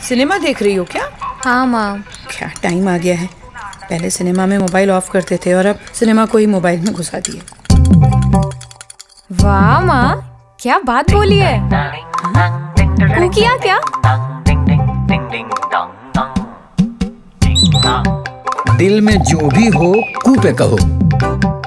Cinema देख रही हो क्या? हाँ माँ। क्या टाइम आ गया है। पहले सिनेमा में मोबाइल ऑफ करते थे और अब सिनेमा को ही मोबाइल में घुसा दिए। वाह माँ, क्या बात बोली है। कू किया क्या? दिल में जो भी हो कू पे कहो।